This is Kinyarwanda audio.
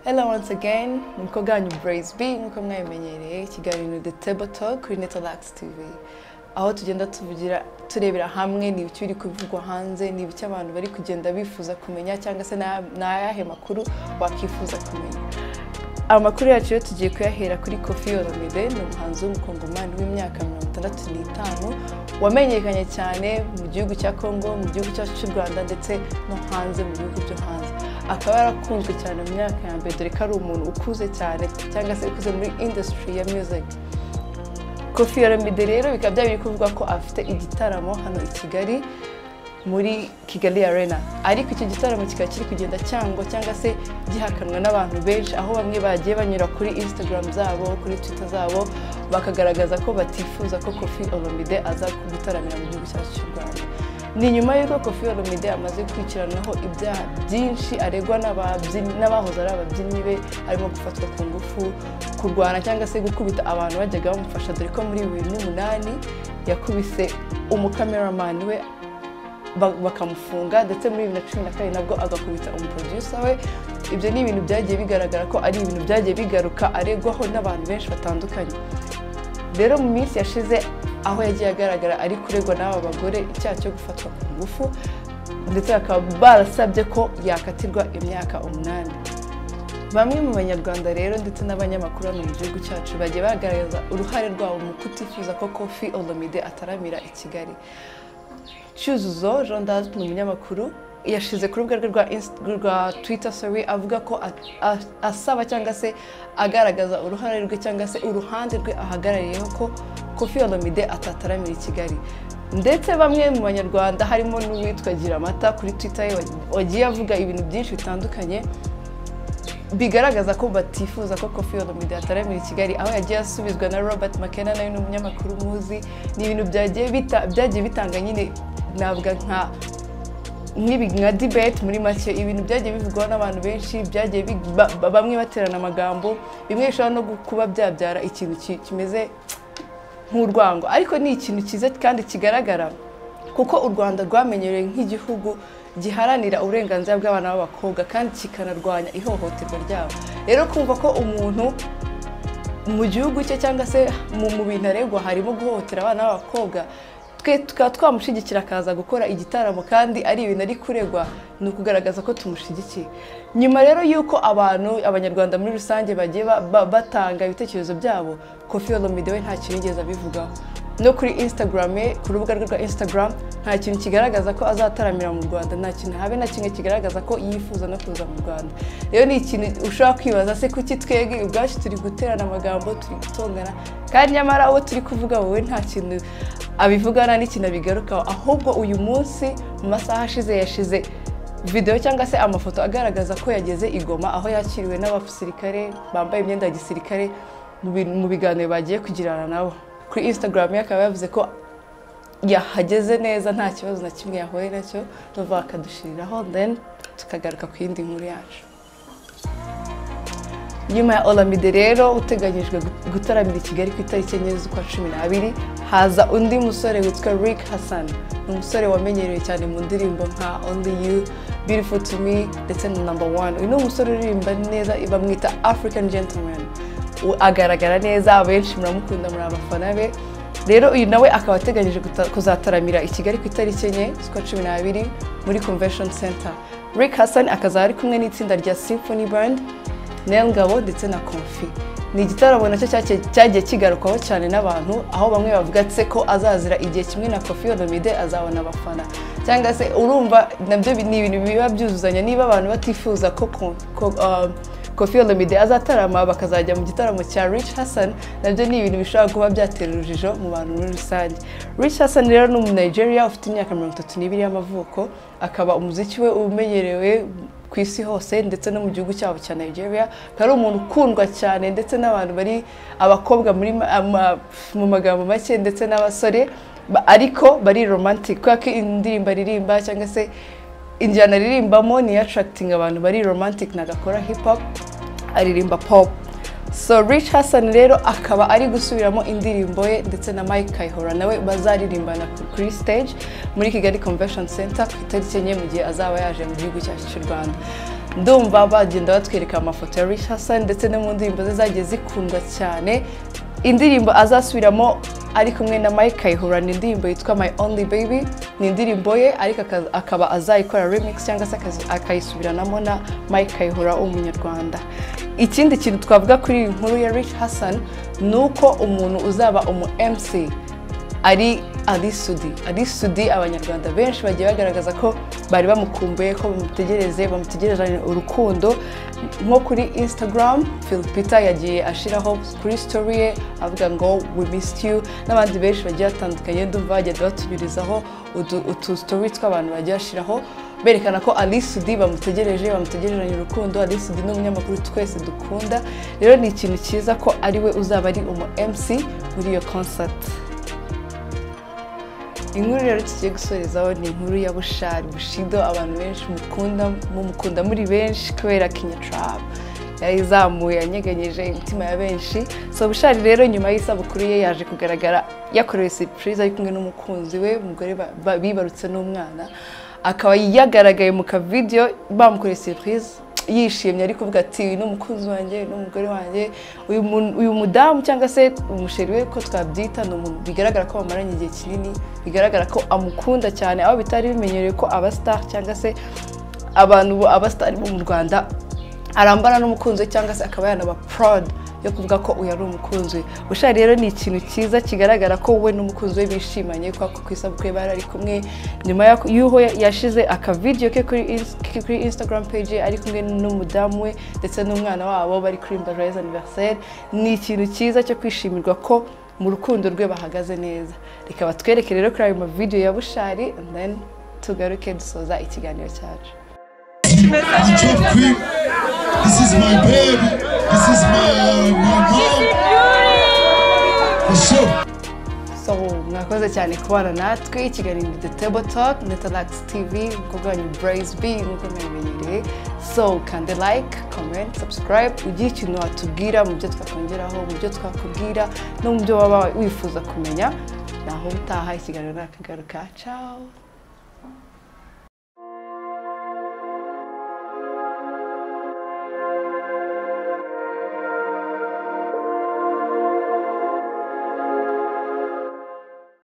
Hello once again, mkoganyu Brace B, nkuko mwabimenyereye ikiganiro The Table Talk kuri Netalax TV. Aho tugenda turebera hamwe ni ibiki biri kuvugwa hanze, ni ibiki abantu bari kugenda bifuza kumenya cyangwa se n'ayahe makuru bakifuza kumenya. Amakuru yacu yo tugiye kuyahera kuri Koffi Olomide, ni umuhanzi w'umukongomani w'imyaka 65 wamenyekanye cyane mu gihugu cya Congo, mu gihugu cyacu cy'u Rwanda ndetse no hanze mu bihugu byo hanze. Akaba yarakunzwe cyane mu myaka ya mbere dore ko ari umuntu ukuze cyane cyangwa se ukuze muri industry ya music. Koffi Olomide rero bikaba byari kuvuga ko afite igitaramo hano i Kigali muri Kigali Arena, ariko icyo gitaramo kikaba kiri kugenda cyangwa se gihakanwa n'abantu benshi, aho bamwe bagiye banyura kuri Instagram zabo, kuri Twitter zabo bakagaragaza ko batifuza ko Koffi Olomide aza gutaramira mu gihugu cyacu cy'u Rwanda. Ni nyuma y'uko Koffi Olomide amaze kwikiranaho ibyaha byinshi aregwa n'abahoze ari ababyinnyi be, harimo gufatwa ku ngufu, kurwana cyangwa se gukubita abantu bajyaga bamufasha, dore ko muri 2008 yakubise umukameraman we bakamufunga, ndetse muri 2012 nabwo agakubita umuproducer we. Ibyo ni ibintu byagiye bigaragara ko ari ibintu byagiye bigaruka aregwaho n'abantu benshi batandukanye. Rero mu minsi yashize aho yagiye agaragara ari kuregwa n'aba bagore icyaha cyo gufatwa ku ngufu, ndetse bakaba barasabye ko yakatirwa imyaka 8. Bamwe mu banyarwanda rero ndetse n'abanyamakuru mu gihugu cyacu bagiye bagaragaza uruhare rwabo mu kutifuza ko Koffi Olomide ataramira i Kigali. Cyuzuzo Jean d'Arc, umunyamakuru, yashize ku rubuga rwa Twitter avuga ko asaba cyangwa se agaragaza uruhare rwe cyangwa se uruhande rwe ahagarariyeho ko Koffi Olomide atataramira i Kigali. Ndetse bamwe mu banyarwanda harimo n'uwitwa Giramata kuri Twitter wagiye avuga ibintu byinshi bitandukanye bigaragaza ko batifuza ko Koffi Olomide ataramira i Kigali, aho yagiye asubizwa na Robert McKenna nawe n'umunyamakuru muzi. Ni ibintu byagiye bitanga nyine navuga nka debate muri make, ibintu byagiye bivugwaho n'abantu benshi, byagiye bamwe baterana amagambo, bimwe bishobora no kuba byabyara ikintu kimeze nk'urwango, ariko ni ikintu cyiza kandi kigaragara kuko u Rwanda rwamenyereye nk'igihugu giharanira uburenganzira bw'abana b'abakobwa kandi kikanarwanya ihohoterwa ryabo. Rero kumva ko umuntu mu gihugu cye cyangwa se mu bintu aregwa harimo guhohotera abana b'abakobwa, tukaba twamushigikira akaza gukora igitaramo kandi ari ibintu ari kuregwa, ni ukugaragaza ko tumushyigikiye. Nyuma rero y'uko abanyarwanda muri rusange bagiye batanga ibitekerezo byabo, Koffi Olomide we nta kintu yigeze abivugaho. No kuri Instagram, ku rubuga rwe rwa Instagram, nta kintu kigaragaza ko azataramira mu Rwanda, nta kintu habe na kimwe kigaragaza ko yifuza no kuza mu Rwanda. Rero ni ikintu ushobora kwibaza, se kuki twege ubwacu turi guterana amagambo, turi gutongana, kandi nyamara uwo turi kuvuga wowe nta kintu abivugana n'ikintu abigarukaho. Ahubwo uyu munsi mu masaha ashize yashize video cyangwa se amafoto agaragaza ko yageze i Goma, aho yakiriwe n'abasirikare bambaye imyenda ya gisirikare mu biganiro bagiye kugirana nabo. Kuri Instagram akaba yavuze ko yahageze neza, nta kibazo na kimwe yahuye nacyo, tuva akadushiriraho, then tukagaruka ku yindi nkuru yacu. Nyuma ya Olomide rero uteganyijwe gutaramira i Kigali ku itariki 4 z'ukwa 12, haza undi musore witwa Rick Hassan, umusore wamenyereye cyane mu ndirimbo nka Only You, Beautiful to Me ndetse na Number 1. Uyu ni umusore uririmba neza, bamwita African Gentleman, agaragara neza, abenshi muramukunda, muri abafana be. Rero uyu nawe akaba ateganyije kuzataramira i Kigali ku itariki 4 z'ukwa 12 muri Convention Center. Rick Hassan akazaba ari kumwe n'itsinda rya Symphony Band, Ngabo ndetse na Koffi. Ni igitaramo nacyo cyagiye kigarukwaho cyane n'abantu, aho bamwe bavuga ko azazira igihe kimwe na Koffi Olomide azabona abafana, cyangwa se urumva nabyo ni ibintu biba byuzuzanya. Niba abantu batifuza ko Koffi Olomide azatarama bakazajya mu gitaramo cya Rick Hassan, nabyo ni ibintu bishobora kuba byatera urujijo mu bantu muri rusange. Rick Hassan rero ni Nigeria ufite imyaka 32 y'amavuko, akaba umuziki we umenyerewe ku isi hose ndetse no mu gihugu cyabo cya Nigeria. Kari umuntu ukundwa cyane ndetse n'abantu bari abakobwa mu magambo make ndetse n'abasore, ariko bari romantic, kuko indirimbo aririmba cyangwa se injyana aririmbamo ni attracting abantu bari romantic, nagakora hip hop, aririmba pop. So Rick Hassan rero akaba ari gusubiramo indirimbo ye ndetse na Mike Kayihura nawe bazaririmbana kuri stage muri Kigali Convention Center ku itariki 4 mu gihe azaba yaje mu gihugu cyacu cy'u Rwanda. ndumva bagenda batwereka amafoto ya Rich Hassan ndetse no mu ndirimbo ze zagiye zikundwa cyane. Indirimbo azasubiramo ari kumwe na Mike Kayihura ni indirimbo yitwa My Only Baby, ni indirimbo ye ariko akaba azayikora remix cyangwa se akayisubiranamo na Mike Kayihura umunyarwanda. Ikindi kintu twavuga kuri iyi nkuru ya Rich Hassan nuko umuntu uzaba umu MC ari Ali Sudi abanyarwanda benshi bagiye bagaragaza ko bari bamukumbuye ko bamutegereje urukundo. Nko kuri Instagram Phil Peter yagiye ashiraho kuri story ye avuga ngo we missed you, n'abandi benshi bagiye batandukanye ndumva bagenda batunyurizaho utu story tw'abantu bagiye ashiraho berekana ko Ali Sudi bamutegereje urukundo. Ali Sudi ni umunyamakuru twese dukunda, rero ni ikintu cyiza ko ari we uzaba ari umu MC muri iyo concert. Inkuru rero tugiye gusorezaho ni inkuru ya Bushali Bushido, abantu benshi mukunda muri benshi kubera Kenya Trap yayizamuye yanyeganyeje imitima ya benshi. So Bushali rero nyuma y'isabukuru ye yaje kugaragara yakorewe surprise ari kumwe n'umukunzi we, umugore bibarutse n'umwana, akaba yagaragaye mu ka video bamukoreye surprise yishimye ari kuvuga ati n'umukunzi wanjye n'umugore wanjye uyu mudamu cyangwa se umusheri we ko twabyita no bigaragara ko bamaranye igihe kinini, bigaragara ko amukunda cyane, aho bitari bimenyerewe ko abastar cyangwa se abastar mu Rwanda arambana n'umukunzi cyangwa se akaba yanaba proud yo kuvuga ko uyu ari umukunzi. Bushali rero ni ikintu cyiza kigaragara ko we n'umukunzi we bishimanye kwa Kw'isabukuru bari ari kumwe, nyuma y'uho yashize aka video ke kuri Instagram page ari kumwe n'umudamu we ndetse n'umwana wabo bari kurimba joyeux anniversaire. Ni ikintu cyiza cyo kwishimirwa ko mu rukundo rwe bahagaze neza. Reka batwereke rero kuri ayo video ya Bushali and then tugaruke dusoza ikiganiro cyacu. This is my baby. This is my mom. For sure. So, mwakoze cyane kubana natwe ikiganiro The Table Talk Netalax TV kuganya Brace B nuko mwemenyereye. So, kande like, comment, subscribe ugiye ikintu watubwira mu byo twakongeraho, mu byo twakubwira no mu byo waba wifuza kumenya. Naho utaha ikiganiro nakagaruka. Ciao.